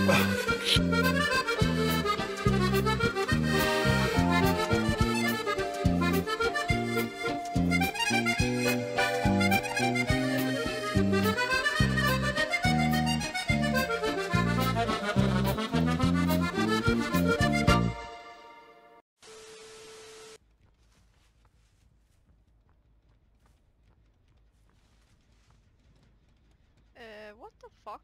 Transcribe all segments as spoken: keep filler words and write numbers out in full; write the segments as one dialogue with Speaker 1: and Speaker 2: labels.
Speaker 1: Uh, what the fuck?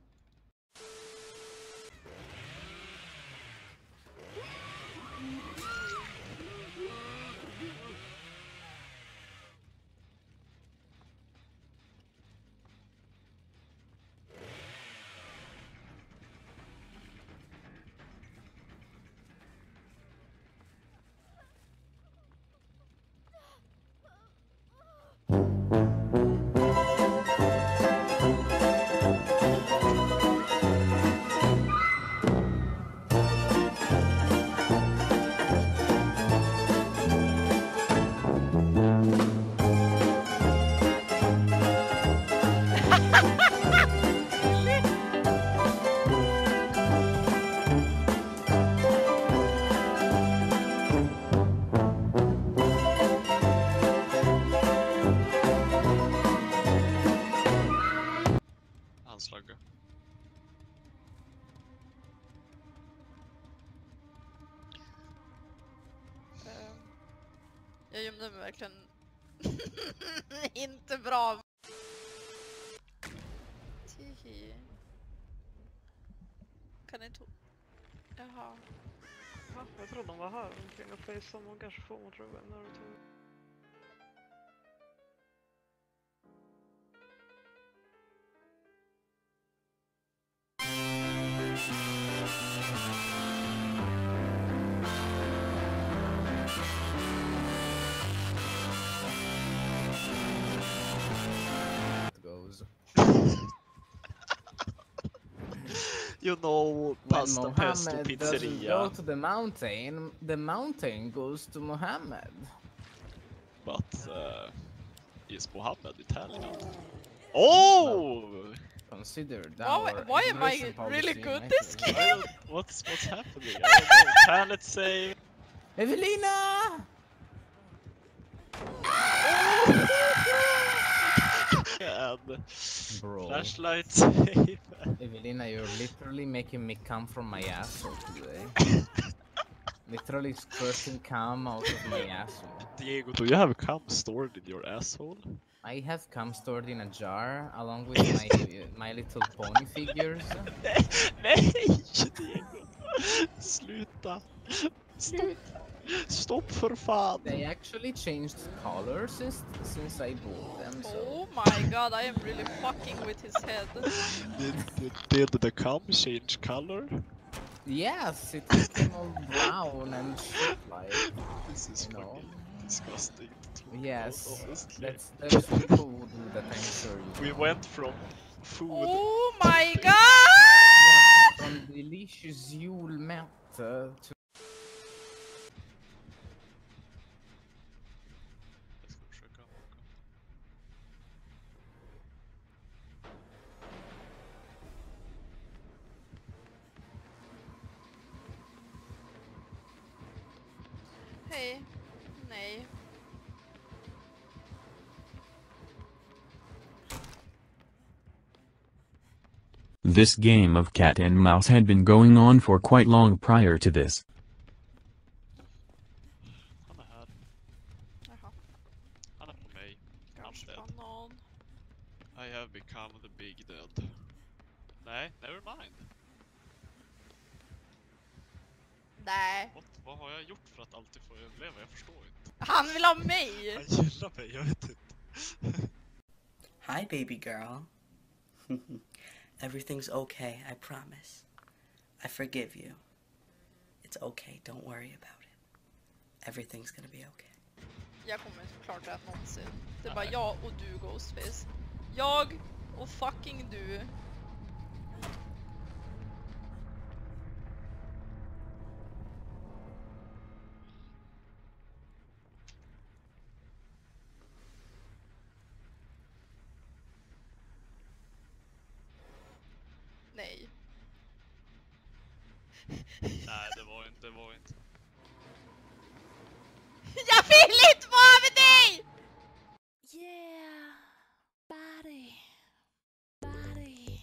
Speaker 2: Anslagga.
Speaker 1: Um, jag gömde mig verkligen inte bra. Tihi. Kan ni to... Jaha.
Speaker 3: Va? Jag trodde de var här omkring och face och kanske få mot Ruben när du tog.
Speaker 4: Goes.
Speaker 2: You know,
Speaker 4: When
Speaker 2: pasta pesto
Speaker 4: Mohammed doesn't
Speaker 2: pizzeria.
Speaker 4: go to the mountain, the mountain goes to Mohammed.
Speaker 2: But uh, is Mohammed Italian? Oh!
Speaker 4: Consider that.
Speaker 1: Why,
Speaker 4: our
Speaker 1: why am I
Speaker 4: immigration policy
Speaker 1: really
Speaker 4: in
Speaker 1: good
Speaker 4: Mexico.
Speaker 1: this
Speaker 2: I
Speaker 1: game?
Speaker 2: don't, what's what's happening? I don't know. Planet save.
Speaker 4: Evelina!
Speaker 2: And
Speaker 4: Bro.
Speaker 2: flashlight save.
Speaker 4: Evelina, you're literally making me come from my asshole today. Literally squirting cum out of my asshole.
Speaker 2: Diego, do you have cum stored in your asshole?
Speaker 4: I have cum stored in a jar along with my My Little Pony figures.
Speaker 2: Nej, Diego! Sluta! Stopp! Stopp för fan!
Speaker 4: They actually changed colors since, since I bought them, so...
Speaker 1: Oh my god, I am really fucking with his head.
Speaker 2: Did, did, did the cum change color?
Speaker 4: Yes, it became all brown and shit like,
Speaker 2: This is
Speaker 4: you know.
Speaker 2: fucking disgusting. to talk
Speaker 4: Yes,
Speaker 2: about, honestly.
Speaker 4: that's, there's people who do that, I'm sure you
Speaker 2: We
Speaker 4: know.
Speaker 2: went from food.
Speaker 1: Oh my god!
Speaker 4: From delicious Yule melt uh, to...
Speaker 2: Jag ska försöka åka.
Speaker 1: Hej. Nej.
Speaker 5: This game of cat and mouse had been going on for quite long prior to this.
Speaker 2: Han är här.
Speaker 1: Jaha.
Speaker 2: Han är på mig. I'm
Speaker 1: Kanske
Speaker 2: dead.
Speaker 1: banan.
Speaker 2: I have become the big dead. Nej, never mind.
Speaker 1: Nej.
Speaker 2: What? Vad har jag gjort för att alltid få överleva? Jag förstår inte.
Speaker 1: Han vill ha mig!
Speaker 2: Han gillar mig, jag vet inte.
Speaker 6: Hi, baby girl. Everything's okay, I promise. I forgive you. It's okay, don't worry about it. Everything's gonna be okay.
Speaker 1: Jag kommer såklart rätt någonsin. Det är bara jag och du, Ghostface. Jag och fucking du. Nej.
Speaker 2: det var inte.
Speaker 1: Jag vill inte vara med dig! Yeah, body, body,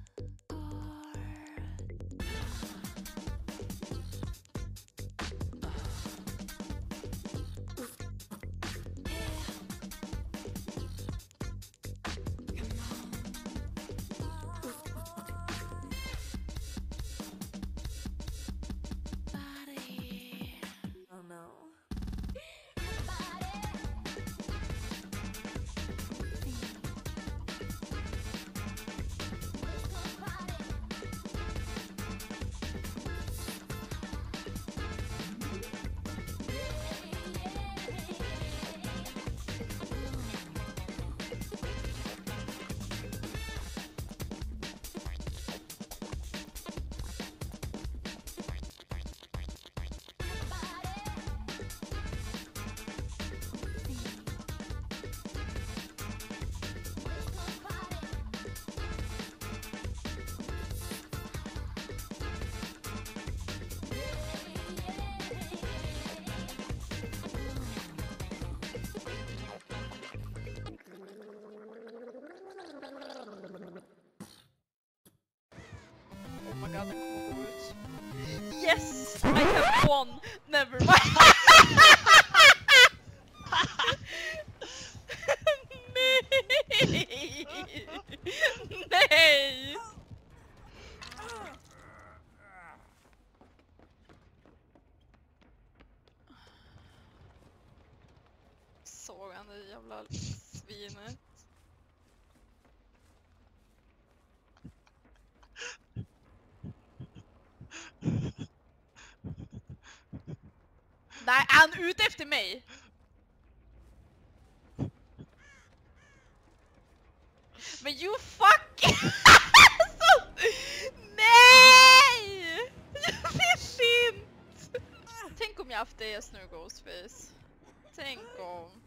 Speaker 1: oh my god, den kommer gå ut. Yes! I have won! Never mind! Nej! Nej! Såg han det jävla svinet? Nej, är han ute efter mig? Men you fuck! Nej! Jag vill inte! Tänk om jag haft det nu, Ghostface. Tänk om...